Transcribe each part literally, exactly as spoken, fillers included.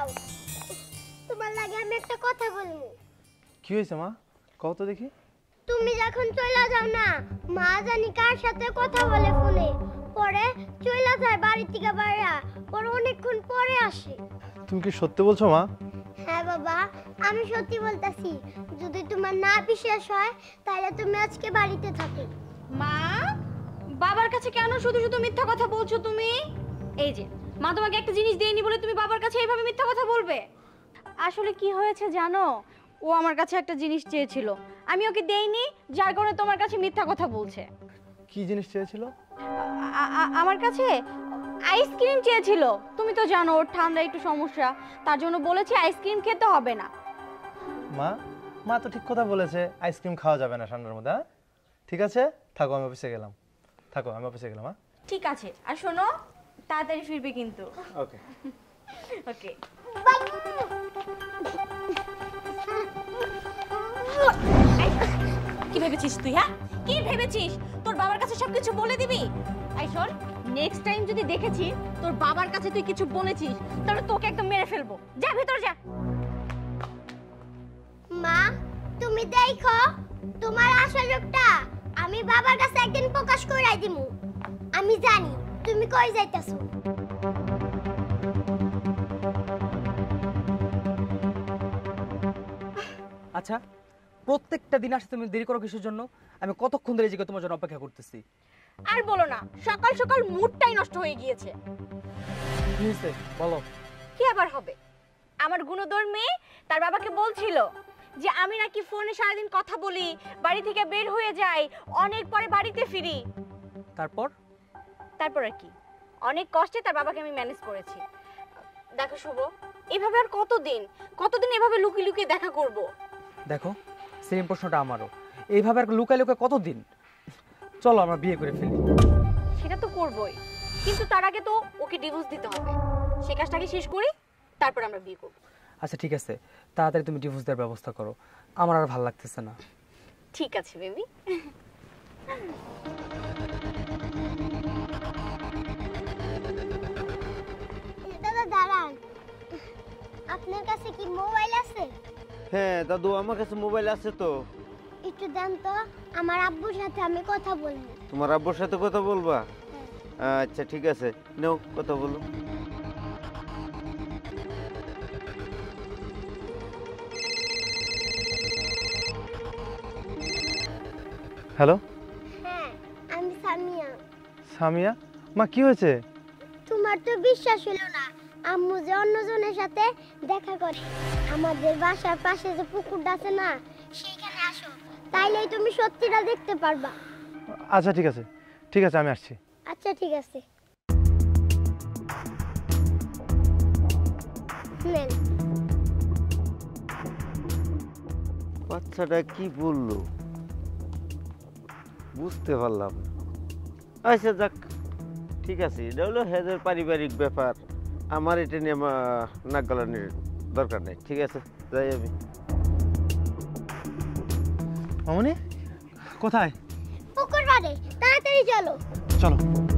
দাঁড়াও, তোমার লাগে আমি একটা কথা বলবো। কি হয়েছে মা, কও তো দেখি। তুমি যখন চলে যাও না, মা জানি কার সাথে কথা বলে ফোনে, পরে চলে যায় বাড়ি থেকে বাইরে, পরে অনেকক্ষণ পরে আসে। তুমি কি সত্যি বলছো মা? হ্যাঁ বাবা, আমি সত্যি বলতাছি। যদি তোমার না বিশ্বাস হয় তাহলে তুমি আজকে বাড়িতে থাকো। মা, বাবার কাছে কেন শুধু শুধু মিথ্যা কথা বলছো তুমি? এই যে মা তোমাকে একটা জিনিস দেয়নি বলে তুমি বাবার কাছে এইভাবে মিথ্যা কথা বলবে? আসলে কি হয়েছে জানো, ও আমার কাছে একটা জিনিস চেয়েছিল, আমি ওকে দেইনি, যার কারণে তোমার কাছে মিথ্যা কথা বলছে। কি জিনিস চেয়েছিল? আ- আ- আমার কাছে আইসক্রিম চেয়েছিল। তুমি তো জানো ওর ঠান্ডা একটু সমস্যা, তার জন্য বলেছি আইসক্রিম খেতে হবে না। মা, মা তো ঠিক কথা বলেছে, আইসক্রিম খাওয়া যাবে না ঠান্ডার মধ্যে। হ্যাঁ ঠিক আছে, থাকো, আমি অফিসে গেলাম। থাকো, আমি অফিসে গেলাম। হ্যাঁ ঠিক আছে, আর শোনো তাড়াতাড়ি ফিরবে কিন্তু। ওকে ওকে। কি ভেবেছিস তুই? হ্যাঁ কি ভেবেছিস তোর বাবার কাছে সবকিছু বলে দিবি? আই শোন, নেক্সট টাইম যদি দেখেছি তোর বাবার কাছে তুই কিছু বলেছিস তাহলে তোকে একদম মেরে ফেলবো। যা ভিতর যা। মা, তুমি দেখো তোমার আসল রূপটা আমি বাবার কাছে একদিন প্রকাশ করাই দিমু। আমি জানি তুমি কই যাইতাছো। আচ্ছা, প্রত্যেকটা দিন আসতে তুমি দেরি করো কিসের জন্য? আমি কতক্ষণ ধরে জিজ্ঞাসা তোমার জন্য অপেক্ষা করতেছি। আর বলো না, সকাল সকাল মুডটাই নষ্ট হয়ে গিয়েছে। কি হয়েছে বলো। কি আবার হবে? আমার গুণধর মেয়ে তার বাবাকে বলছিল যে আমি নাকি ফোনে সারাদিন কথা বলি, বাড়ি থেকে বের হয়ে যাই, অনেক পরে বাড়িতে ফিরি। তারপর? তারপর আর কি, অনেক কষ্টে তার বাবাকে আমি ম্যানেজ করেছি। দেখো শুভ, এভাবে আর কতদিন কতদিন এভাবে লুকিয়ে লুকিয়ে দেখা করব? দেখো, সেম প্রশ্নটা আমারও। এইভাবে আর লুকায় লুকায় কতদিন? চলো আমরা বিয়ে করে ফেলি। সেটা তো করবই, কিন্তু তার আগে তো ওকে ডিভোর্স দিতে হবে। সেই কাজটাকে শেষ করি, তারপর আমরা বিয়ে করব। আচ্ছা ঠিক আছে, তাড়াতাড়ি তুমি ডিভোর্স দেওয়ার ব্যবস্থা করো, আমার আর ভালো লাগতেছে না। ঠিক আছে বেবি। দাদা দাঁড়ান, আপনার কাছে কি মোবাইল আছে? হ্যাঁ দাদু, আমার কাছে মোবাইল আছে তো। একটু দেন তো, আমার আব্বুর সাথে আমি কথা বলবো। তোমার আব্বুর সাথে কথা বলবা? আচ্ছা ঠিক আছে, নাও কথা বলো। হ্যালো হ্যাঁ, আমি সামিয়া। সামিয়া, মা কি হয়েছে? তোমার তো বিশ্বাস হলো না, আম্মু যে অন্যজনের সাথে দেখা করে। আমাদের বাসার পাশে যে পুকুরটা আছে না, সেইখানে আসো, তাইলেই তুমি সত্যিটা দেখতে পারবা। আচ্ছা ঠিক আছে, ঠিক আছে, আমি আসছি। আচ্ছা ঠিক আছে। নেন। বাচ্চাটা কি বললো বুঝতে পারলাম না। আচ্ছা যাক, ঠিক আছে, এটা হলো হেদের পারিবারিক ব্যাপার, আমার এটা নিয়ে নাক গলানোর দরকার নেই। ঠিক আছে, যাই আমি। মামনি কোথায়? পুকুর পাড়ে, তাড়াতাড়ি চলো। চলো।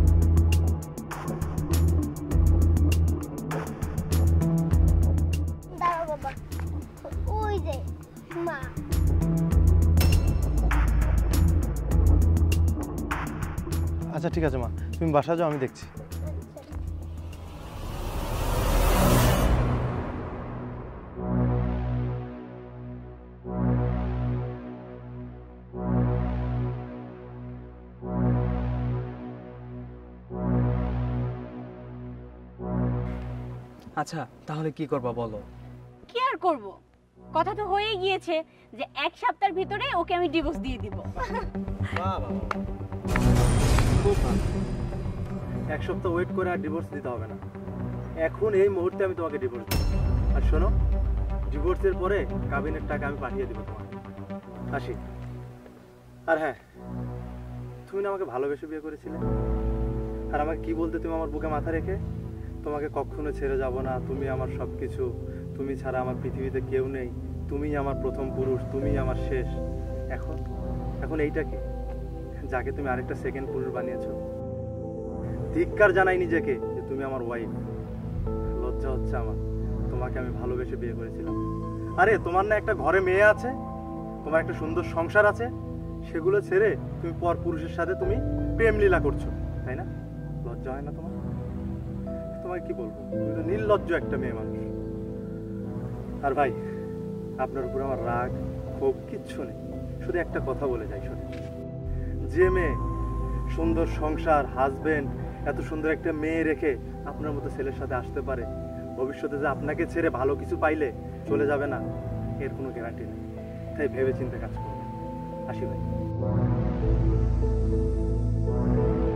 দাঁড়াও বাবা, ওই যে মা। আচ্ছা ঠিক আছে মা, তুমি বাসা যাও, আমি দেখছি। আচ্ছা তাহলে কি করবা বলো? কি আর করব, কথা তো হয়েই গিয়েছে যে এক সপ্তাহের ভিতরে ওকে আমি ডিভোর্স দিয়ে দিব। খুব ভালো, এক সপ্তাহ ওয়েট করে আর ডিভোর্স দিতে হবে না। এখন এই মুহূর্তে আমি তোমাকে ডিভোর্স দেব। আর শোনো, ডিভোর্সের পরে কাবিনের টাকা আমি পাঠিয়ে দিব তোমাকে। আসি। আর হ্যাঁ, তুমি না আমাকে ভালোবেসে বিয়ে করেছিলে, আর আমাকে কি বলতে তুমি আমার বুকে মাথা রেখে, তোমাকে কখনো ছেড়ে যাব না, তুমি আমার সব কিছু, তুমি ছাড়া আমার পৃথিবীতে কেউ নেই, তুমিই আমার প্রথম পুরুষ, তুমিই আমার শেষ। এখন এখন এইটা কি, যাকে তুমি আরেকটা সেকেন্ড পুরুষ বানিয়েছো? ধিক্কার জানাই নিজেকে যে তুমি আমার ওয়াইফ। লজ্জা হচ্ছে আমার, তোমাকে আমি ভালোবেসে বিয়ে করেছিলাম। আরে তোমার না একটা ঘরে মেয়ে আছে, তোমার একটা সুন্দর সংসার আছে, সেগুলো ছেড়ে তুমি পর পুরুষের সাথে তুমি প্রেম লীলা করছো, তাই না? লজ্জা হয় না তোমার? তোমায় কি বলবো, তুমি তো নির্লজ্জ একটা মেয়ে মানুষ। আর ভাই, আপনার উপর আমার রাগ ক্ষোভ কিচ্ছু নেই, শুধু একটা কথা বলে যাই শোনেন। যে মেয়ে সুন্দর সংসার, হাজবেন্ড, এত সুন্দর একটা মেয়ে রেখে আপনার মতো ছেলের সাথে আসতে পারে, ভবিষ্যতে যে আপনাকে ছেড়ে ভালো কিছু পাইলে চলে যাবে না, এর কোনো গ্যারান্টি নেই। তাই ভেবে চিন্তে কাজ করুন। আসি ভাই।